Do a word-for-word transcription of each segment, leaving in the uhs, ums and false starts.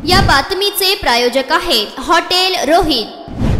या बातमीचे प्रायोजक आहेत हॉटेल रोहित।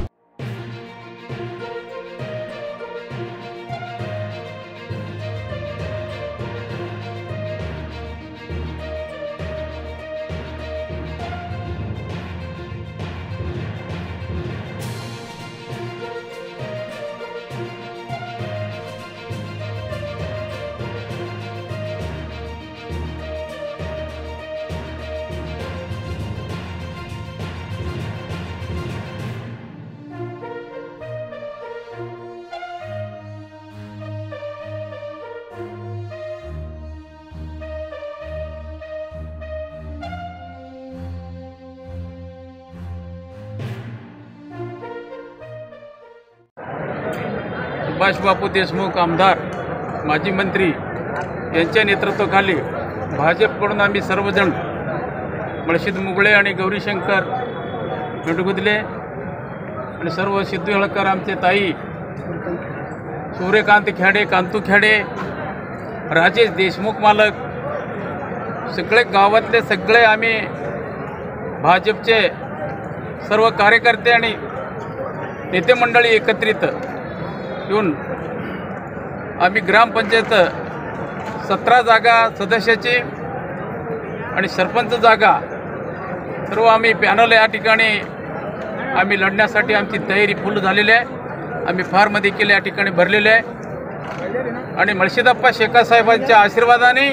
सुभाषबापू देशमुख आमदार माजी मंत्री यांच्या नेतृत्वाखाली भाजपकडून आम्ही सर्वजण मळशीद मुगळे आणि गौरीशंकर मिटगुदले आणि सर्व सिद्धू हेळकर आमचे ताई सूर्यकांत खेडे कांतू खेडे राजेश देशमुख मालक सगळे गावातले सगळे आम्ही भाजपचे सर्व कार्यकर्ते आणि नेते मंडळी एकत्रित येऊन आम्ही ग्रामपंचायत सतरा जागा सदस्याची आणि सरपंच जागा सर्व आम्ही पॅनल या ठिकाणी आम्ही लढण्यासाठी आमची तयारी फुल झालेली आहे। आम्ही फार्म देखील या ठिकाणी भरलेले आहे आणि मळशीदप्पा शेखासाहेबांच्या आशीर्वादाने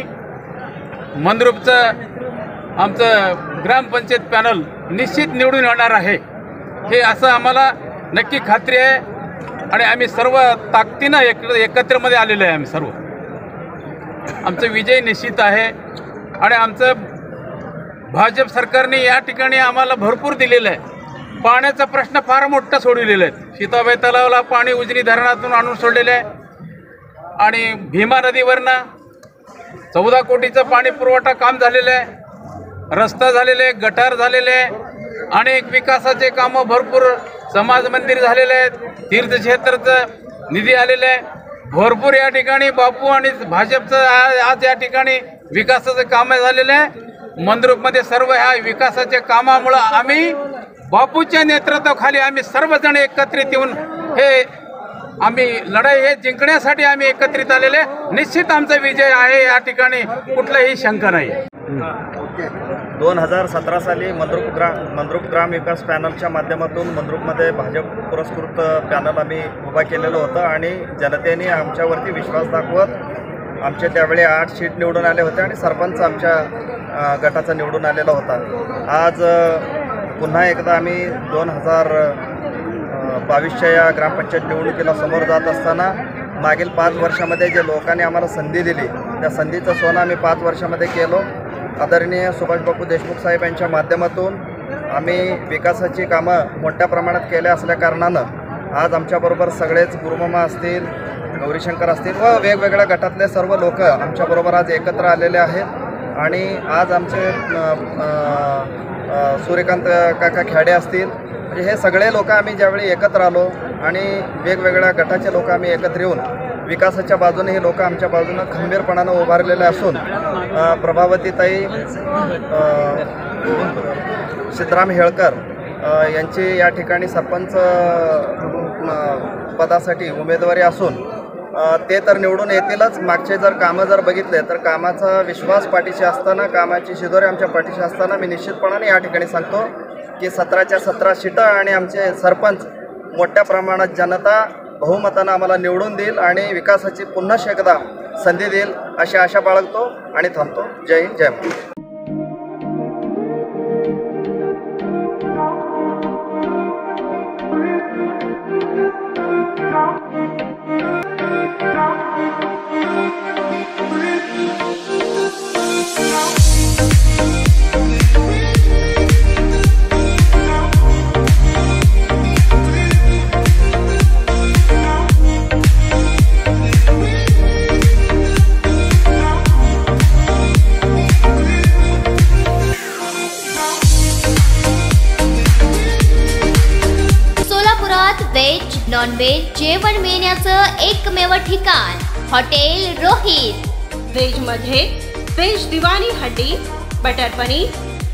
मंद्रुपचं आमचं ग्रामपंचायत पॅनल निश्चित निवडून येणार आहे हे असं आम्हाला नक्की खात्री आहे आणि आम्ही सर्व ताकदीनं एक एकत्रमध्ये आलेलो आहे। आम्ही सर्व आमचं विजय निश्चित आहे आणि आमचं भाजप सरकारने या ठिकाणी आम्हाला भरपूर दिलेलं आहे। पाण्याचा प्रश्न फार मोठा सोडविलेला आहे। सीताबाई तलावाला पाणी उजनी धरणातून आणून सोडलेलं आहे आणि भीमा नदीवरनं चौदा कोटीचं पाणी पुरवठा काम झालेलं आहे। रस्ता झालेले आहे, गटार झालेले आहे, अनेक विकासाचे कामं भरपूर समाज मंदिर झालेले आहेत, तीर्थक्षेत्राचं निधी आलेला आहे भरपूर। या ठिकाणी बापू आणि भाजपचं आज या ठिकाणी विकासाचं कामं झालेलं आहे। मंद्रुपमध्ये सर्व ह्या विकासाच्या कामामुळं आम्ही बापूच्या नेतृत्वाखाली आम्ही सर्वजण एकत्रित येऊन हे आम्ही लढाई हे जिंकण्यासाठी आम्ही एकत्रित आलेले। निश्चित आमचा विजय आहे, या ठिकाणी कुठलाही शंका नाही। दोन हजार सतरा साली मंद्रुप ग्राम मंद्रुप ग्राम विकास पॅनलच्या माध्यमातून मंद्रुपमध्ये भाजप पुरस्कृत पॅनल आम्ही उभा केलेलं होतं आणि जनतेने आमच्यावरती विश्वास दाखवत आमचे त्यावेळी आठ सीट निवडून आले होते आणि सरपंच आमच्या गटाचा निवडून आलेला होता। आज पुन्हा एकदा आम्ही दोन हजार बावीसच्या या ग्रामपंचायत निवडणुकीला समोर जात असताना मागील पाच वर्षामध्ये जे लोकांनी आम्हाला संधी दिली त्या संधीचं सोनं आम्ही पाच वर्षामध्ये केलो। आदरणीय सुभाषबापू देशमुख साहेब यांच्या माध्यमातून आम्ही विकासाची कामं मोठ्या प्रमाणात केल्या असल्याकारणानं आज आमच्याबरोबर सगळेच गुरुमामा असतील, गौरीशंकर असतील व वेगवेगळ्या गटातले सर्व लोक आमच्याबरोबर आज एकत्र आलेले आहेत आणि आज आमचे सूर्यकांत काका खेडे असतील म्हणजे हे सगळे लोक आम्ही ज्यावेळी एकत्र आलो आणि वेगवेगळ्या गटाचे लोक आम्ही एकत्र येऊन विकासाच्या बाजूने हे लोक आमच्या बाजूनं खंबीरपणानं उभारलेले असून प्रभावतीताई सिद्धराम हेळकर यांची या ठिकाणी सरपंच पदासाठी उमेदवारी असून ते तर निवडून येतीलच। मागचे जर कामं जर बघितले तर कामाचा विश्वास पाठीशी असताना, कामाची शिदोरी आमच्या पाठीशी असताना मी निश्चितपणाने या ठिकाणी सांगतो की सतराच्या सतरा सीटं आणि आमचे सरपंच मोठ्या प्रमाणात जनता बहुमतानं आम्हाला निवडून देईल आणि विकासाची पुन्हा एकदा संधी देईल अशी आशा बाळगतो आणि थांबतो। जय हिंद, जय महाराष्ट्र। व्हेज नॉन व्हेज जेवण मिळण्याचं एकमेव ठिकाण हॉटेल रोहित। व्हेज मध्ये व्हेज दिवाणी हड्डी, butter paneer,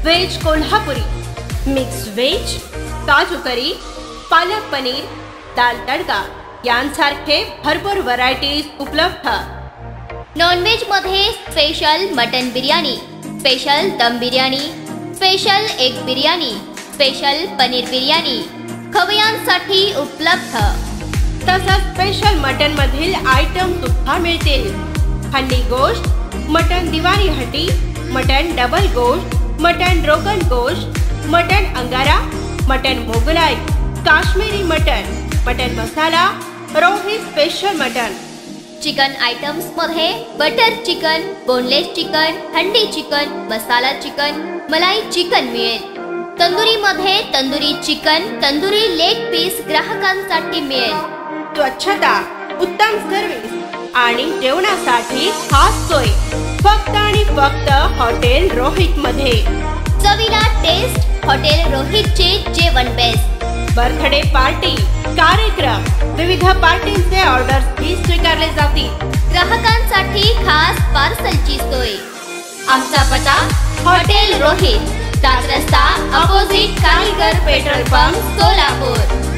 veg Kolhapuri, mix veg, काजू करी, पालक पनीर, दाल तडका यांसारखे भरपूर व्हरायटीज उपलब्ध। नॉनव्हेज मध्ये स्पेशल मटन बिर्याणी, स्पेशल दम biryani, special egg biryani, special paneer biryani खवय्यांसाठी उपलब्ध। तसंच स्पेशल मटन मधील आयटम सुद्धा मिळतील। हंडी गोश्त, मटन दिवाणी हंडी, मटन डबल गोश्त, मटन रोगन गोश्त, मटन अंगारा, mutton Mughlai, Kashmiri mutton, mutton masala, Rohit special mutton. Chicken items मध्ये बटर चिकन, बोनलेस चिकन, हंडी चिकन, मसाला चिकन, मलाई चिकन मिळेल। तंदुरी मध्ये tandoori chicken, tandoori leg piece ग्राहकांसाठी मिळेल। स्वच्छता, उत्तम सर्व्हिस आणि जेवणासाठी खास सोय फक्त आणि फक्त हॉटेल रोहित मध्ये। चवीला टेस्ट, हॉटेल रोहितचे जेवण बेस्ट। बर्थडे पार्टी, कार्यक्रम, विविध पार्टींचे ऑर्डर्स स्वीकारले जातील। ग्राहकांसाठी खास पार्सलची सोय। आमचा पत्ता हॉटेल रोहित, दात रस्ता, अपोजिट कारीगर पेट्रोल पंप, सोलापूर।